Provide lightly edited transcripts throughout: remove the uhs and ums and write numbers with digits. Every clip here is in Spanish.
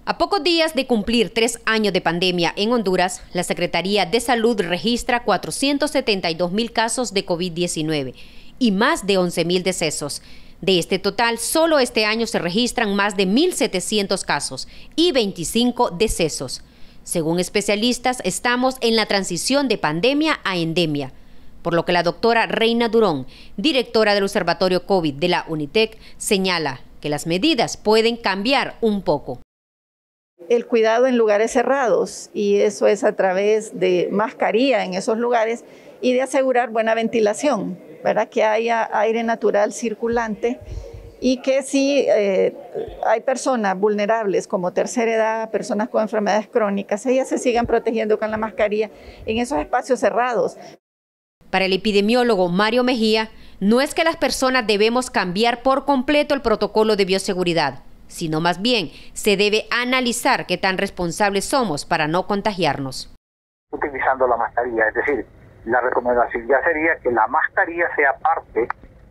A pocos días de cumplir 3 años de pandemia en Honduras, la Secretaría de Salud registra 472,000 casos de COVID-19 y más de 11,000 decesos. De este total, solo este año se registran más de 1,700 casos y 25 decesos. Según especialistas, estamos en la transición de pandemia a endemia, por lo que la doctora Reina Durón, directora del Observatorio COVID de la UNITEC, señala que las medidas pueden cambiar un poco. El cuidado en lugares cerrados, y eso es a través de mascarilla en esos lugares y de asegurar buena ventilación, ¿verdad? Que haya aire natural circulante y que si hay personas vulnerables como tercera edad, personas con enfermedades crónicas, ellas se sigan protegiendo con la mascarilla en esos espacios cerrados. Para el epidemiólogo Mario Mejía, no es que las personas debemos cambiar por completo el protocolo de bioseguridad, sino más bien se debe analizar qué tan responsables somos para no contagiarnos. Utilizando la mascarilla, es decir, la recomendación ya sería que la mascarilla sea parte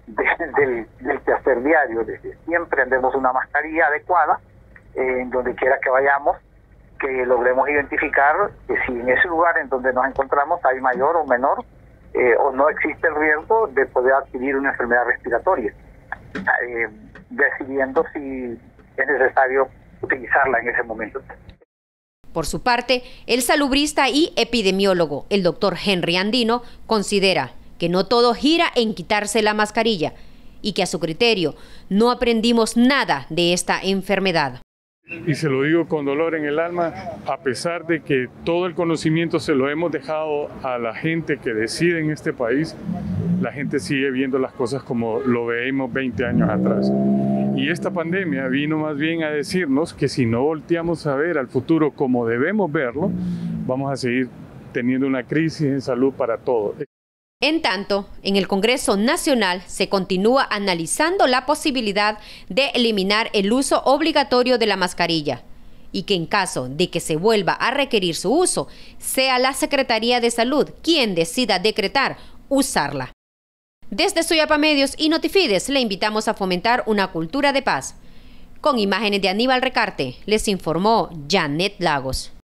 del quehacer diario, es decir, siempre andemos una mascarilla adecuada en donde quiera que vayamos, que logremos identificar que si en ese lugar en donde nos encontramos hay mayor o menor o no existe el riesgo de poder adquirir una enfermedad respiratoria, decidiendo si es necesario utilizarla en ese momento. Por su parte, el salubrista y epidemiólogo, el doctor Henry Andino, considera que no todo gira en quitarse la mascarilla y que a su criterio no aprendimos nada de esta enfermedad. Y se lo digo con dolor en el alma, a pesar de que todo el conocimiento se lo hemos dejado a la gente que decide en este país, la gente sigue viendo las cosas como lo veíamos 20 años atrás. Y esta pandemia vino más bien a decirnos que si no volteamos a ver al futuro como debemos verlo, vamos a seguir teniendo una crisis en salud para todos. En tanto, en el Congreso Nacional se continúa analizando la posibilidad de eliminar el uso obligatorio de la mascarilla y que en caso de que se vuelva a requerir su uso, sea la Secretaría de Salud quien decida decretar usarla. Desde Suyapa Medios y Notifides le invitamos a fomentar una cultura de paz. Con imágenes de Aníbal Recarte, les informó Janet Lagos.